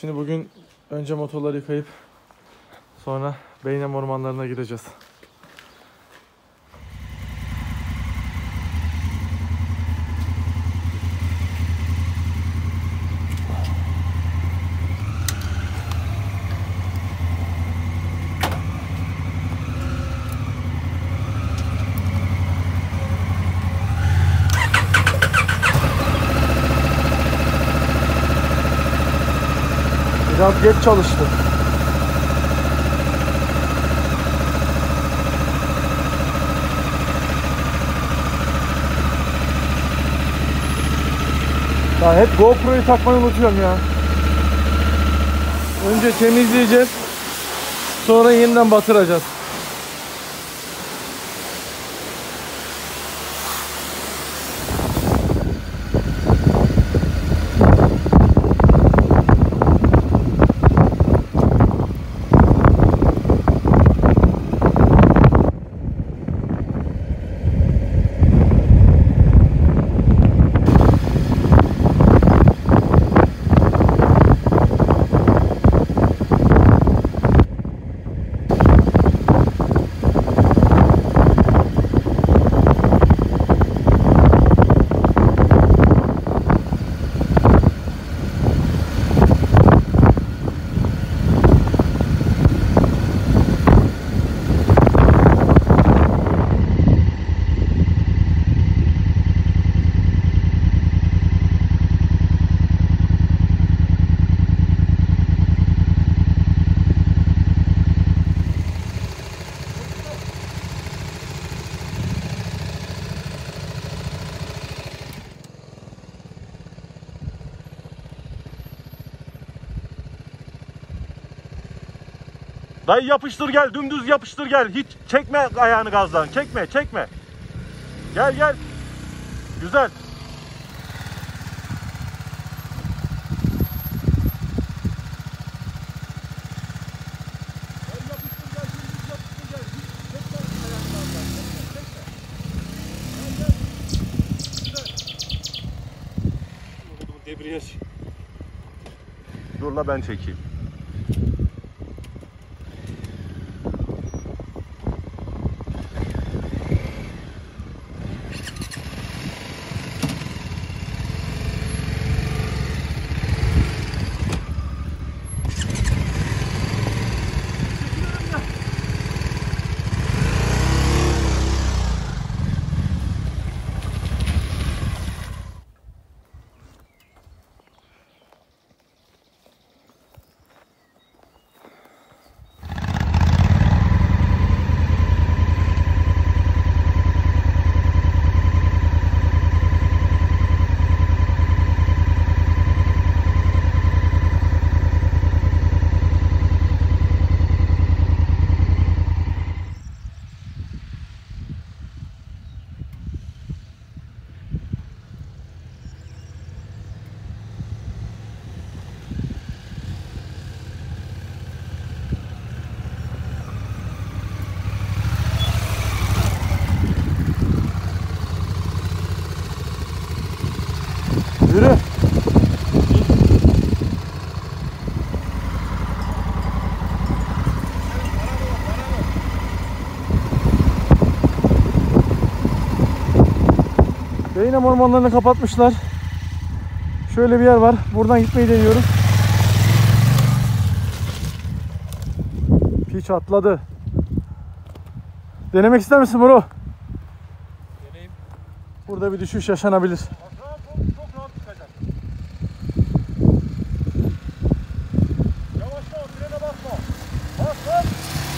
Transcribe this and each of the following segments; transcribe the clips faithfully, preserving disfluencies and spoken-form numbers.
Şimdi bugün önce motorları yıkayıp sonra Beynam ormanlarına gideceğiz. Biraz geç çalıştı. Ya hep GoPro'yu takmayı unutuyorum ya. Önce temizleyeceğiz. Sonra yeniden batıracağız. Dayı yapıştır gel, dümdüz yapıştır gel. Hiç çekme ayağını gazdan. Çekme, çekme. Gel gel. Güzel. Debriyaj. Dur la ben çekeyim. Yürü. Beynam ormanlarını kapatmışlar. Şöyle bir yer var. Buradan gitmeyi deniyoruz. Piç atladı. Denemek ister misin bro? Deneyim. Burada bir düşüş yaşanabilir. Çok rahat çıkacak. Yavaşla, o frene basma. Bas bas.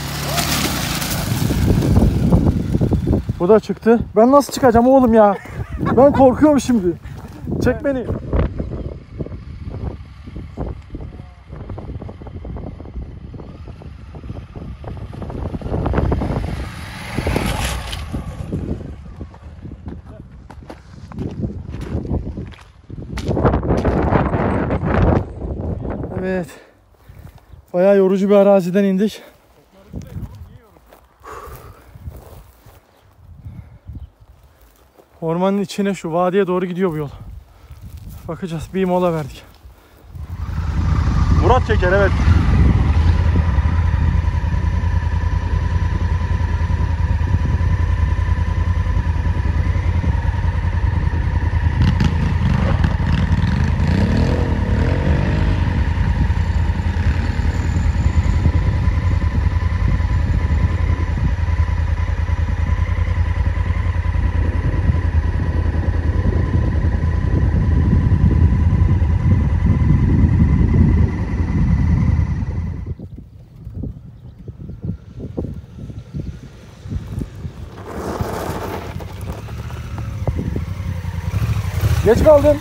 Bu da çıktı. Ben nasıl çıkacağım oğlum ya? Ben korkuyorum şimdi. Çek beni. Evet. Bayağı yorucu bir araziden indik. Ormanın içine, şu vadiye doğru gidiyor bu yol. Bakacağız. Bir mola verdik. Murat çeker, evet. Geç kaldın.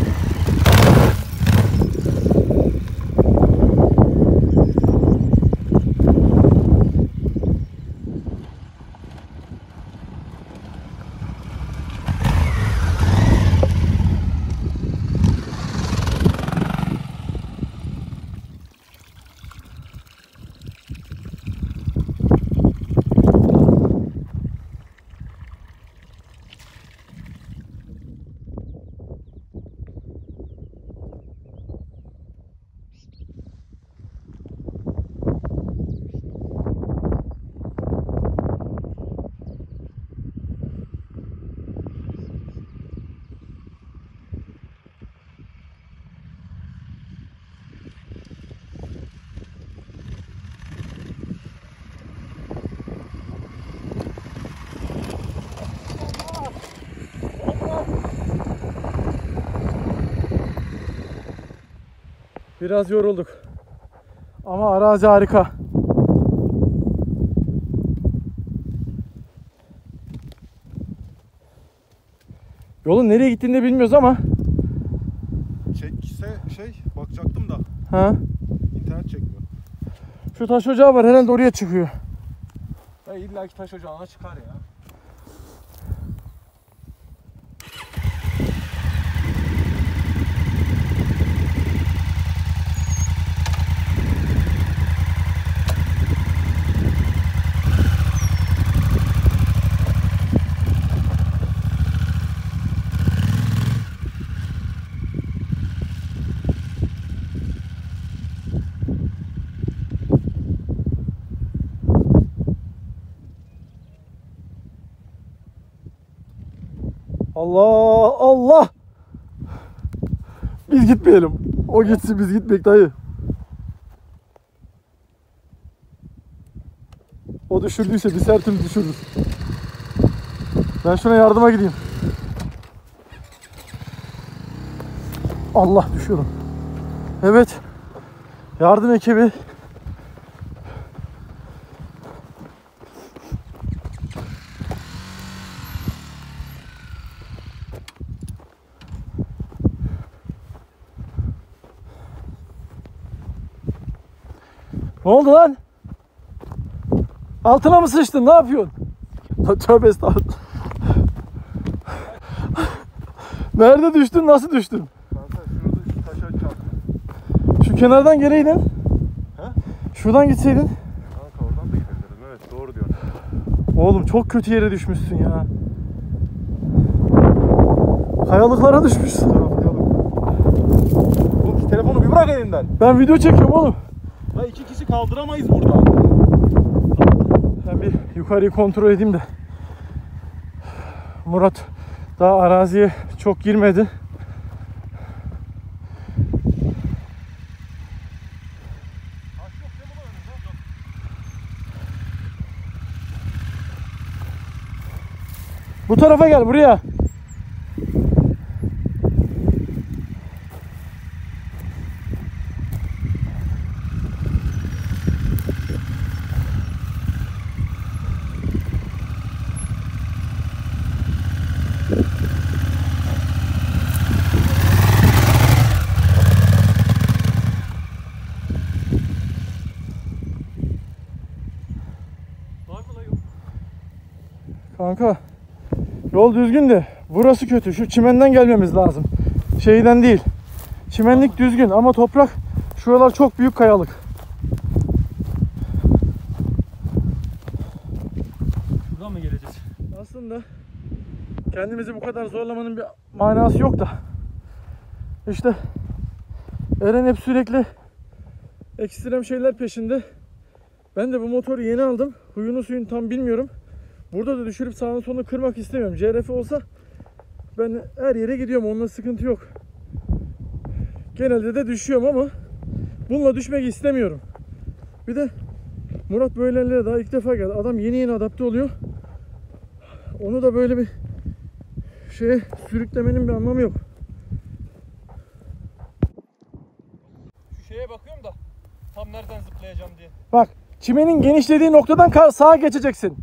Biraz yorulduk. Ama arazi harika. Yolun nereye gittiğini de bilmiyoruz ama. Çekse şey bakacaktım da. Ha? İnternet çekmiyor. Şu taş ocağı var, herhalde oraya çıkıyor. Ya illa ki taş ocağına çıkar ya. Allah Allah. Biz gitmeyelim. O gitsin, biz gitmek dayı. O düşürdüyse biz her türlü düşürürüz. Ben şuna yardıma gideyim. Allah, düşüyorum. Evet. Yardım ekibi. Ne oldu lan? Altına mı sıçtın? Ne yapıyorsun? Tövbe estağfurullah. Nerede düştün? Nasıl düştün? Kanka şurada şu taşa çarptım. Şu kenardan geleydin. He? Şuradan gitseydin. Kanka oradan da gidebilirim. Evet, doğru diyorsun. Oğlum çok kötü yere düşmüşsün ya. Kayalıklara düşmüşsün. Oğlum telefonu bir bırak elinden. Ben video çekiyorum oğlum. Ya iki kişi kaldıramayız burada. Ben bir yukarıyı kontrol edeyim de. Murat daha araziye çok girmedi. Bu tarafa gel, buraya. Kanka, yol düzgün de burası kötü. Şu çimenden gelmemiz lazım. Şeyden değil. Çimenlik düzgün ama toprak, şuralar çok büyük kayalık. Buradan mı geleceğiz? Aslında kendimizi bu kadar zorlamanın bir manası yok da. İşte Eren hep sürekli ekstrem şeyler peşinde. Ben de bu motoru yeni aldım. Huyunu suyunu tam bilmiyorum. Burada da düşürüp sağını solunu kırmak istemiyorum. C R F olsa ben her yere gidiyorum. Onunla sıkıntı yok. Genelde de düşüyorum ama bununla düşmek istemiyorum. Bir de Murat böyle yerlere daha ilk defa geldi. Adam yeni yeni adapte oluyor. Onu da böyle bir şeye sürüklemenin bir anlamı yok. Şu şeye bakıyorum da tam nereden zıplayacağım diye. Bak, çimenin genişlediği noktadan ka- sağa geçeceksin.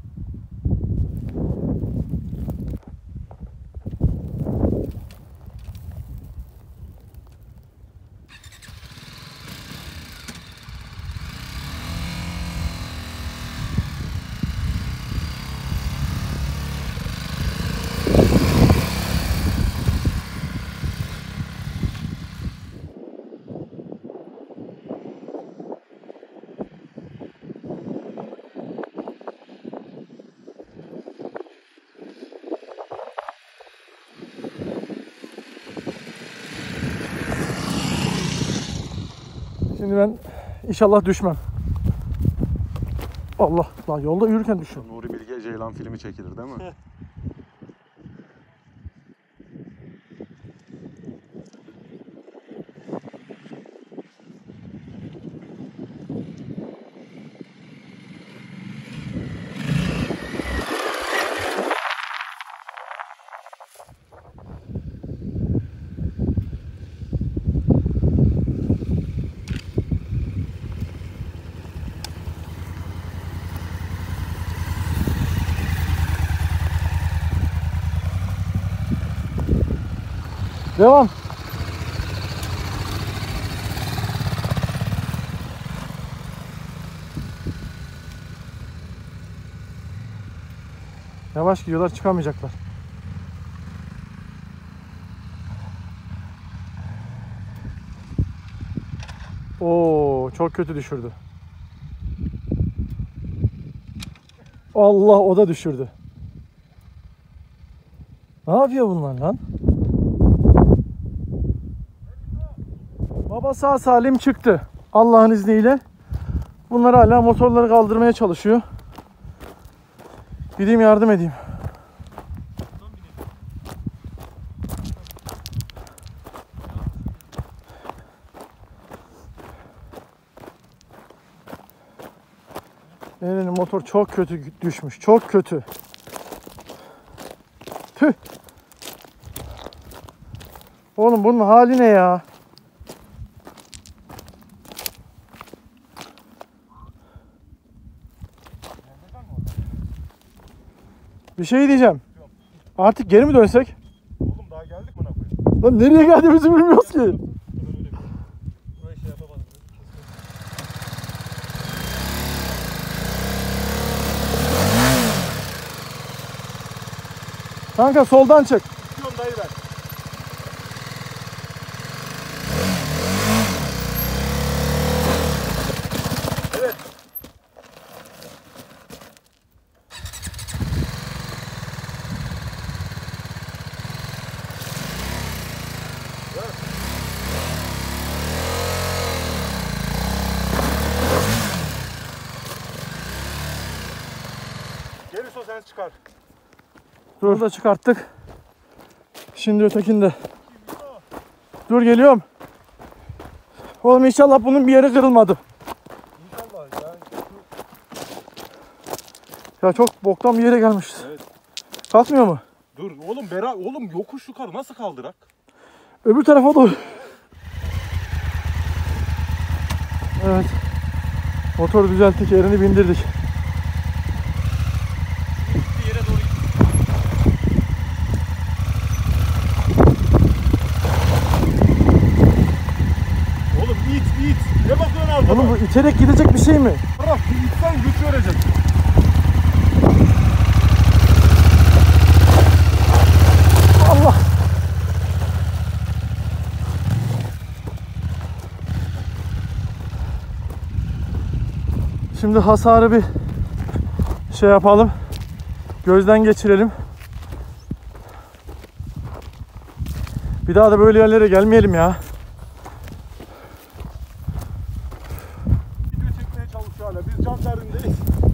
Şimdi ben inşallah düşmem. Allah, lan yolda yürürken düşüyorum. Nuri Bilge Ceylan filmi çekilir değil mi? Devam. Yavaş gidiyorlar, çıkamayacaklar. Oo, çok kötü düşürdü. Allah, o da düşürdü. Ne yapıyor bunlar lan? Baba sağ salim çıktı. Allah'ın izniyle. Bunlar hala motorları kaldırmaya çalışıyor. Gideyim yardım edeyim. Benim motor çok kötü düşmüş. Çok kötü. Tüh. Oğlum bunun hali ne ya? Bir şey diyeceğim. Artık geri mi dönsek? Oğlum daha geldik buna koyayım. Lan nereye geldiğimizi bilmiyoruz ki. Ben öyle bir burayı şey yapamadım. Kanka soldan çık. Tutuyorum dayı ben. Evet. Gelirse sen çıkar. Dur da çıkarttık. Şimdi ötekinde. Dur geliyorum. Oğlum inşallah bunun bir yeri kırılmadı. İnşallah yani. Ya çok boktan bir yere gelmişiz. Evet. Kalkmıyor mu? Dur oğlum Bera oğlum yokuş yukarı nasıl kaldırak? Öbür tarafa doğru. Evet. Motoru düzelttik, yerini bindirdik. Bir yere doğru git. Oğlum it it. Ne bakıyorsun arkada? Oğlum bu iterek gidecek bir şey mi? Bırak itsen güç verecek. Allah! Şimdi hasarı bir şey yapalım. Gözden geçirelim. Bir daha da böyle yerlere gelmeyelim ya. şöyle. Biz can derindeyiz.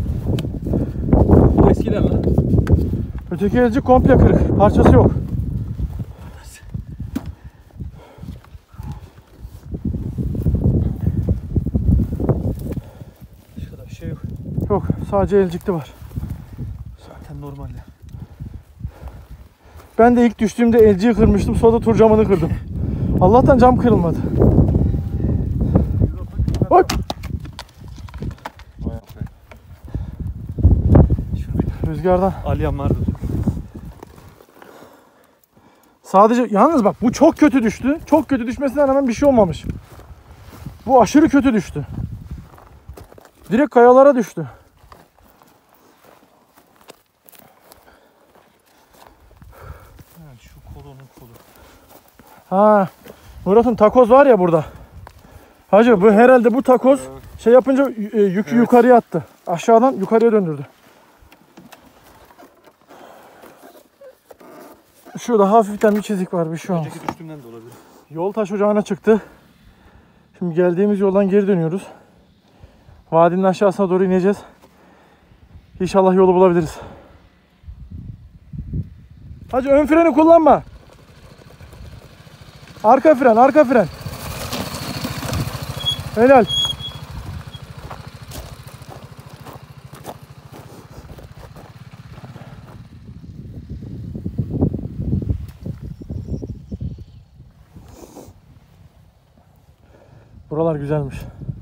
Bu eskiler lan. Öteki elci komple kırık. Parçası yok. Başka da bir şey yok. Yok. Sadece elcikli var. Zaten normal ya. Ben de ilk düştüğümde elciyi kırmıştım. Sonra da tur camını kırdım. Allah'tan cam kırılmadı. Bak. Şunu bir Rüzgardan. alyan vardı. Sadece yalnız bak bu çok kötü düştü. Çok kötü düşmesine rağmen bir şey olmamış. Bu aşırı kötü düştü. Direkt kayalara düştü. Yani şu kolonun kolu. Ha, Murat'ın takoz var ya burada. Hacı bu herhalde bu takoz şey yapınca e, yükü Evet. yukarıya attı. Aşağıdan yukarıya döndürdü. Şurada hafiften bir çizik var, bir şey olmaz. Önceki düştüğümden de olabilir. Yol taş ocağına çıktı. Şimdi geldiğimiz yoldan geri dönüyoruz. Vadinin aşağısına doğru ineceğiz. İnşallah yolu bulabiliriz. Hacı ön freni kullanma. Arka fren, arka fren. Helal. Buralar güzelmiş.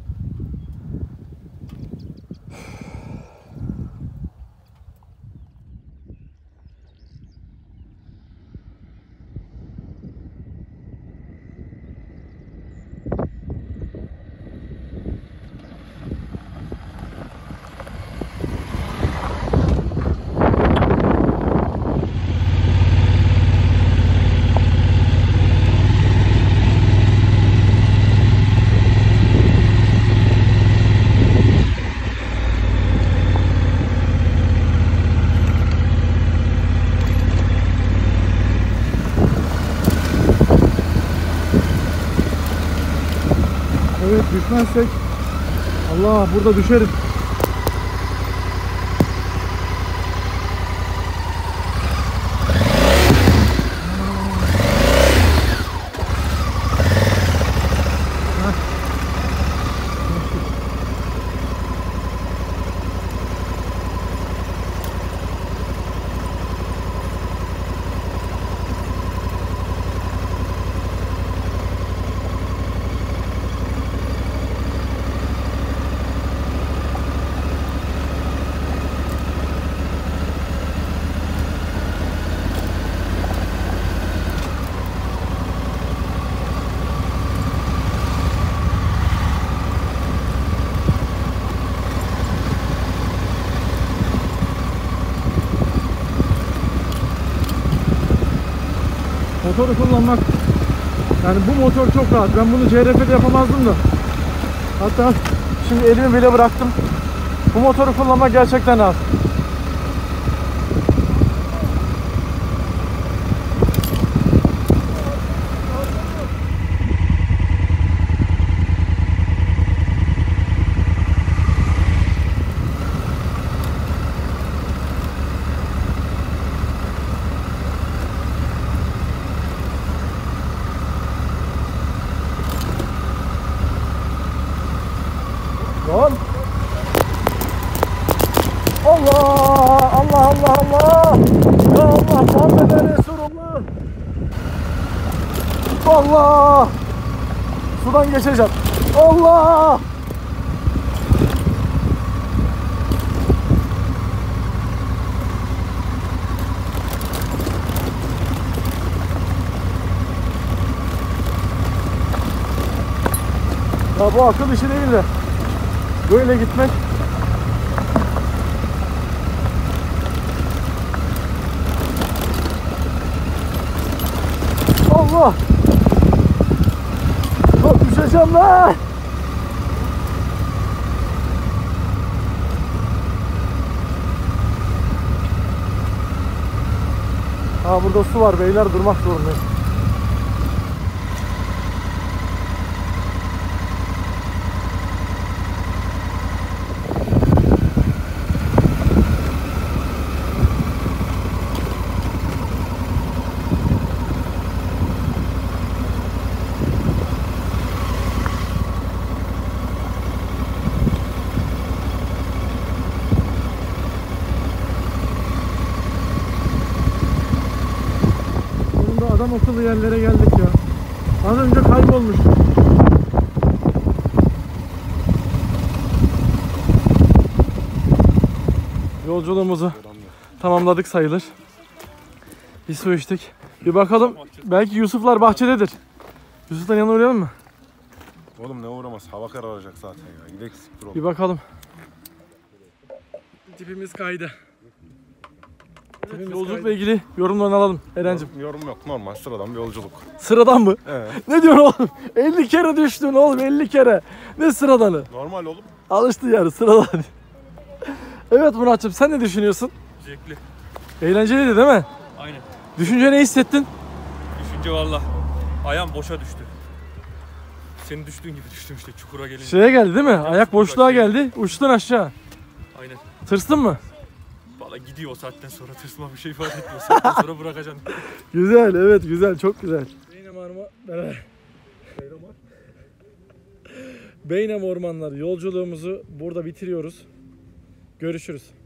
Evet, düşmezsek Allah burada düşeriz. Motoru kullanmak, yani bu motor çok rahat. Ben bunu C R F'de yapamazdım da. Hatta şimdi elimi bile bıraktım. Bu motoru kullanmak gerçekten rahat. Lan. Allah! Allah Allah Allah! Ya Allah Muhammed Resulullah! Allah! Sudan geçeceğim. Allah! Ya bu akıl işi değil de böyle gitmek. Allah! Bak düşeceğim lan! Ha burada su var beyler, durmak zorundayız. okulu yerlere geldik ya. Az önce kaybolmuştuk. Yolculuğumuzu tamamladık sayılır. Bir su içtik. Bir bakalım. Belki Yusuflar bahçededir. Yusuf'tan yanına uğrayalım mı? Oğlum ne uğramaz. Hava kararacak zaten ya. Gidelim siktir oğlum. Bir bakalım. Tipimiz kaydı. Tipimiz Yolculukla kaydı. ilgili yorumlarını alalım Eren'cim. Yorum, yorum yok. Normal sıradan bir yolculuk. Sıradan mı? Evet. Ne diyorsun oğlum? elli kere düştün oğlum, elli kere. Ne sıradanı? Normal oğlum. Alıştı yani sıradan. Evet Murat'cığım, sen ne düşünüyorsun? Zevkli. Eğlenceliydi değil mi? Aynen. Düşünce ne hissettin? Düşünce valla. Ayağım boşa düştü. Senin düştüğün gibi düştüm işte çukura gelince. Şeye geldi değil mi? Ayak boşluğa geldi. Uçtun aşağı. Aynen. Tırstın mı? Valla gidiyor o saatten sonra, tırsma bir şey ifade etmiyor. Saatten sonra bırakacaksın. Güzel, evet güzel, çok güzel. Beynam Orman... Beynam Ormanları yolculuğumuzu burada bitiriyoruz. Görüşürüz.